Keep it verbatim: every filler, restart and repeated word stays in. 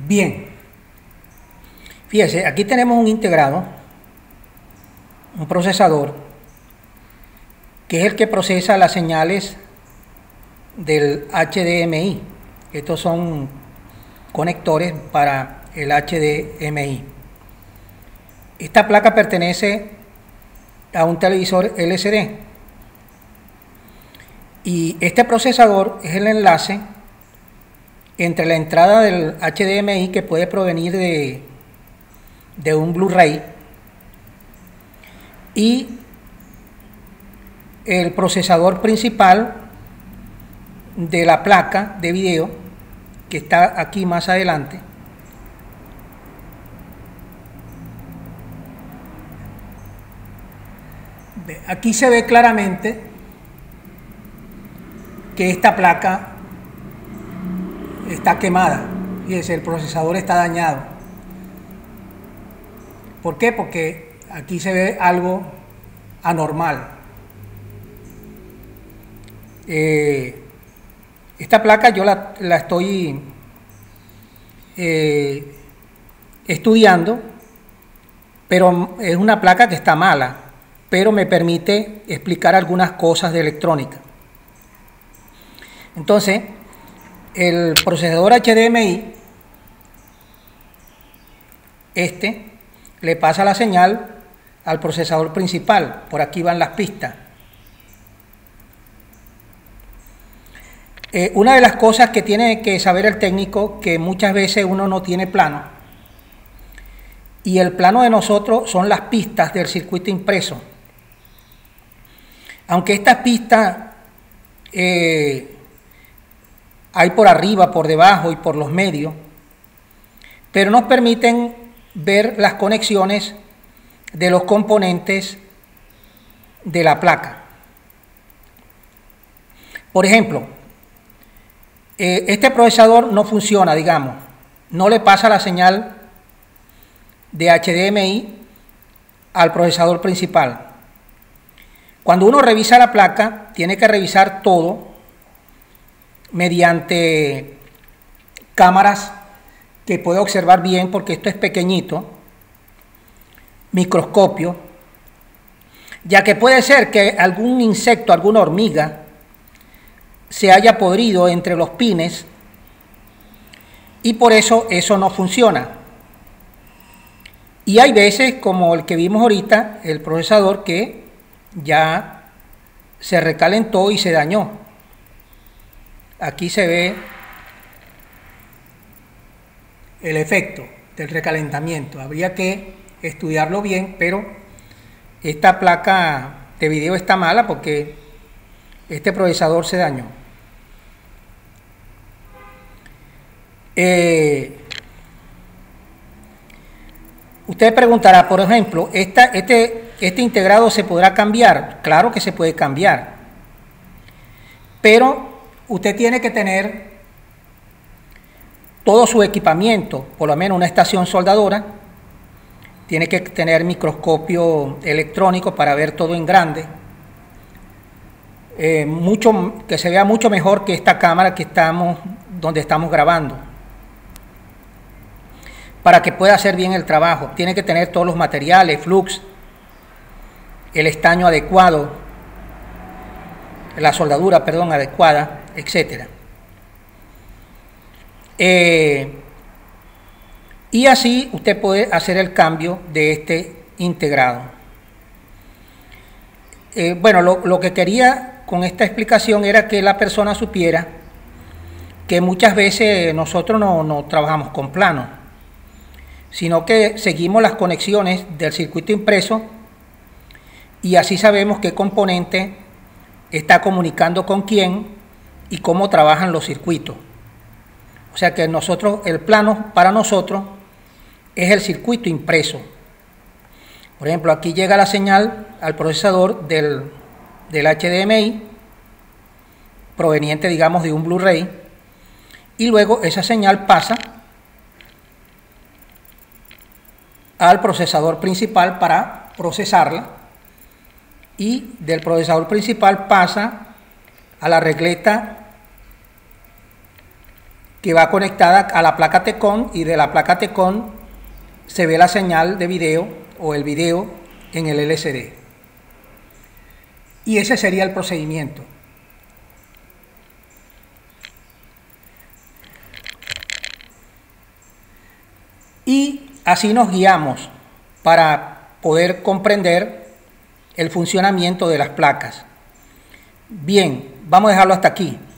Bien, fíjese, aquí tenemos un integrado, un procesador, que es el que procesa las señales del H D M I. Estos son conectores para el H D M I. Esta placa pertenece a un televisor L C D y este procesador es el enlace entre la entrada del H D M I, que puede provenir de, de un Blu-ray, y el procesador principal de la placa de video, que está aquí más adelante. Aquí se ve claramente que esta placa está quemada. Fíjense, el procesador está dañado. ¿Por qué? Porque aquí se ve algo anormal. Eh, esta placa yo la, la estoy eh, estudiando, pero es una placa que está mala, pero me permite explicar algunas cosas de electrónica. Entonces, el procesador H D M I, este, le pasa la señal al procesador principal. Por aquí van las pistas. Eh, una de las cosas que tiene que saber el técnico, que muchas veces uno no tiene plano, y el plano de nosotros son las pistas del circuito impreso. Aunque estas pistas eh, hay por arriba, por debajo y por los medios, pero nos permiten ver las conexiones de los componentes de la placa. Por ejemplo, eh, este procesador no funciona, digamos, no le pasa la señal de H D M I al procesador principal. Cuando uno revisa la placa, tiene que revisar todo mediante cámaras que puede observar bien, porque esto es pequeñito, microscopio, ya que puede ser que algún insecto, alguna hormiga, se haya podrido entre los pines y por eso eso no funciona. Y hay veces, como el que vimos ahorita, el procesador que ya se recalentó y se dañó. Aquí se ve el efecto del recalentamiento. Habría que estudiarlo bien, pero esta placa de video está mala porque este procesador se dañó. Eh, usted preguntará, por ejemplo, esta, este, este integrado ¿se podrá cambiar? Claro que se puede cambiar, pero usted tiene que tener todo su equipamiento, por lo menos una estación soldadora, tiene que tener microscopio electrónico para ver todo en grande, eh, mucho, que se vea mucho mejor que esta cámara que estamos, donde estamos grabando, para que pueda hacer bien el trabajo. Tiene que tener todos los materiales, flux, el estaño adecuado, la soldadura, perdón, adecuada, etcétera. Eh, y así usted puede hacer el cambio de este integrado. Eh, bueno, lo, lo que quería con esta explicación era que la persona supiera que muchas veces nosotros no, no trabajamos con plano, sino que seguimos las conexiones del circuito impreso y así sabemos qué componente está comunicando con quién y cómo trabajan los circuitos. O sea que nosotros, el plano para nosotros es el circuito impreso. Por ejemplo, aquí llega la señal al procesador del, del H D M I, proveniente, digamos, de un Blu-ray, y luego esa señal pasa al procesador principal para procesarla, y del procesador principal pasa a la regleta que va conectada a la placa T-CON, y de la placa T-CON se ve la señal de video o el video en el L C D. Y ese sería el procedimiento. Y así nos guiamos para poder comprender el funcionamiento de las placas. Bien, vamos a dejarlo hasta aquí.